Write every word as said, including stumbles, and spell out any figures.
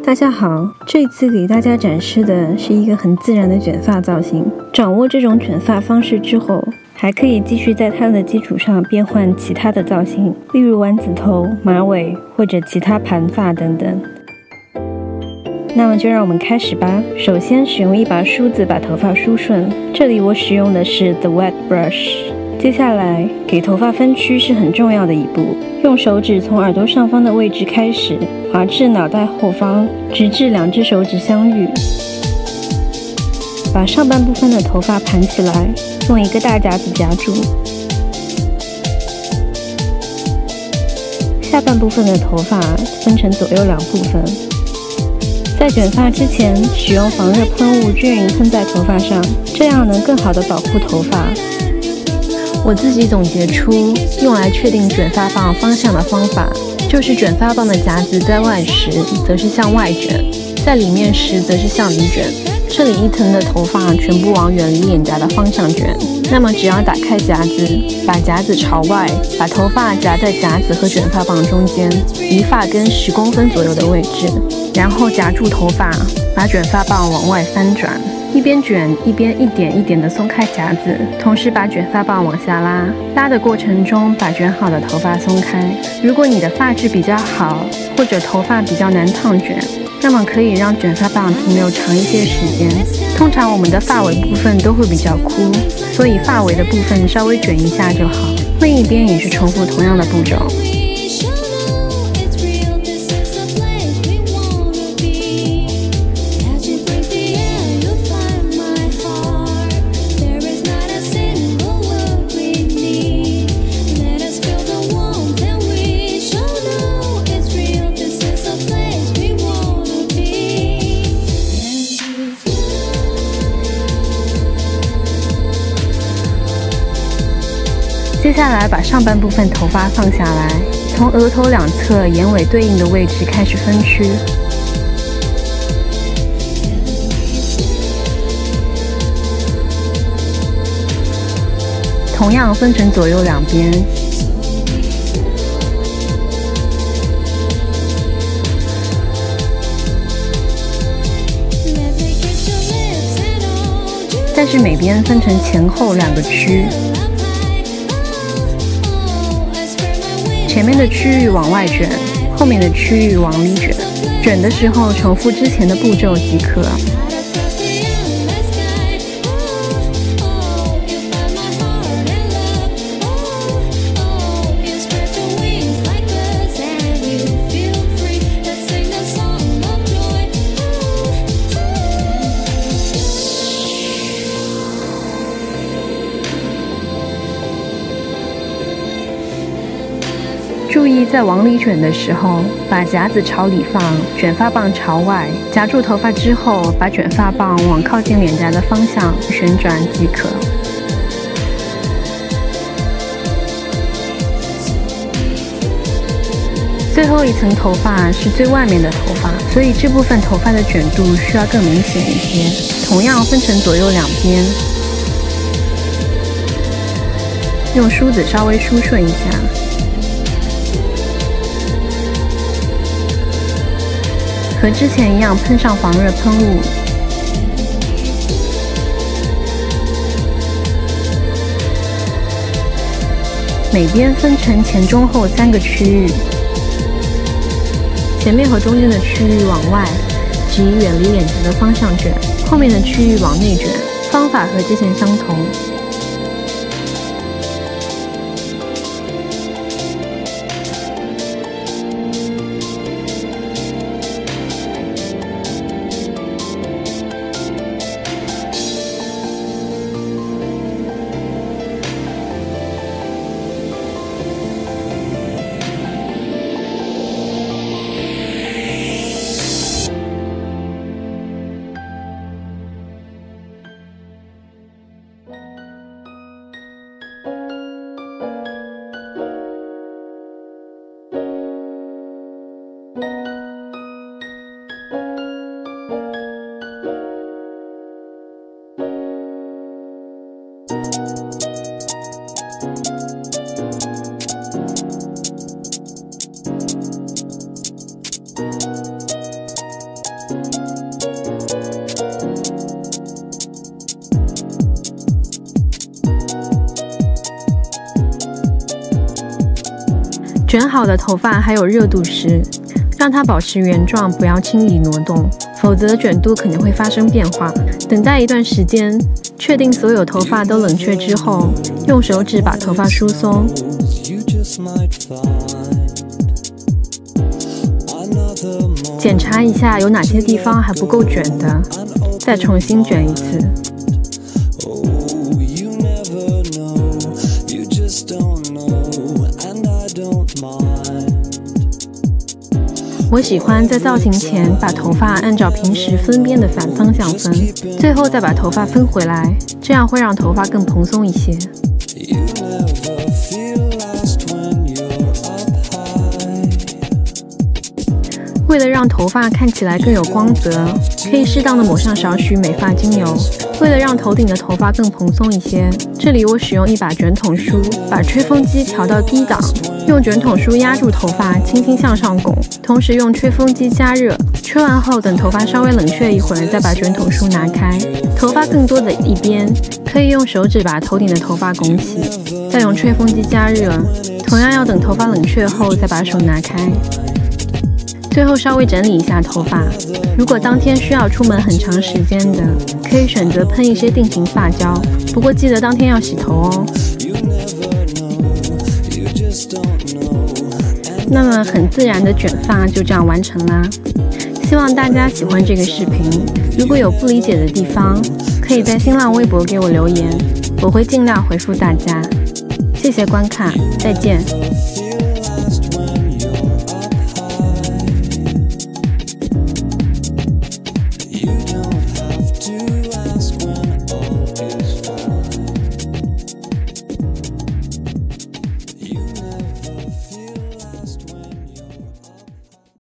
大家好，这次给大家展示的是一个很自然的卷发造型。掌握这种卷发方式之后，还可以继续在它的基础上变换其他的造型，例如丸子头、马尾或者其他盘发等等。那么就让我们开始吧。首先使用一把梳子把头发梳顺，这里我使用的是 The Wet Brush。接下来给头发分区是很重要的一步，用手指从耳朵上方的位置开始，滑至脑袋后方，直至两只手指相遇。把上半部分的头发盘起来，用一个大夹子夹住。下半部分的头发分成左右两部分。在卷发之前，使用防热喷雾均匀喷在头发上，这样能更好地保护头发。我自己总结出用来确定卷发棒方向的方法，就是卷发棒的夹子在外时则是向外卷，在里面时则是向里卷。这里一层的头发全部往远离脸颊的方向卷，那么只要打开夹子，把夹子朝外，把头发夹在夹子和卷发棒中间，离发根十公分左右的位置，然后夹住头发，把卷发棒往外翻转，一边卷一边一点一点地松开夹子，同时把卷发棒往下拉，拉的过程中把卷好的头发松开。如果你的发质比较好，或者头发比较难烫卷，那么可以让卷发棒停留长一些时间。通常我们的发尾部分都会比较枯，所以发尾的部分稍微卷一下就好。另一边也是重复同样的步骤。接下来把上半部分头发放下来，从额头两侧眼尾对应的位置开始分区。同样分成左右两边。但是每边分成前后两个区。前面的区域往外卷，后面的区域往里卷。卷的时候重复之前的步骤即可。注意在往里卷的时候，把夹子朝里放，卷发棒朝外，夹住头发之后，把卷发棒往靠近脸颊的方向旋转即可。最后一层头发是最外面的头发，所以这部分头发的卷度需要更明显一些。同样分成左右两边，用梳子稍微梳顺一下。和之前一样喷上防热喷雾。每边分成前中后三个区域，前面和中间的区域往外，只以远离脸颊的方向卷，后面的区域往内卷，方法和之前相同。 卷好的头发还有热度时，让它保持原状，不要轻易挪动，否则卷度可能会发生变化。等待一段时间，确定所有头发都冷却之后，用手指把头发疏松。检查一下有哪些地方还不够卷的，再重新卷一次。我喜欢在造型前把头发按照平时分边的反方向分，最后再把头发分回来，这样会让头发更蓬松一些。为了让头发看起来更有光泽，可以适当的抹上少许美发精油。为了让头顶的头发更蓬松一些，这里我使用一把卷筒梳，把吹风机调到低档，用卷筒梳压住头发，轻轻向上拱，同时用吹风机加热。吹完后，等头发稍微冷却一会儿，再把卷筒梳拿开。头发更多的一边，可以用手指把头顶的头发拱起，再用吹风机加热。同样要等头发冷却后，再把手拿开。最后稍微整理一下头发，如果当天需要出门很长时间的，可以选择喷一些定型发胶，不过记得当天要洗头哦。那么很自然的卷发就这样完成啦。希望大家喜欢这个视频，如果有不理解的地方，可以在新浪微博给我留言，我会尽量回复大家。谢谢观看，再见。